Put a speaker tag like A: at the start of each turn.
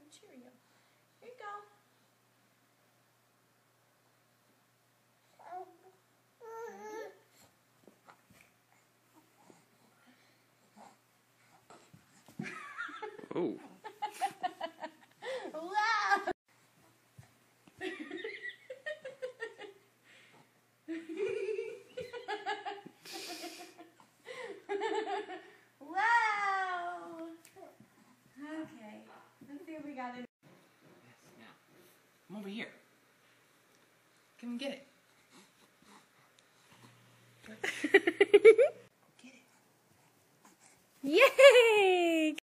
A: Cheerio. Here you go.
B: Oh.
A: Wow! Wow! Okay, let's see what we got in.
B: Yes, now. Come over here. Come and get it. Get it.
A: Yay!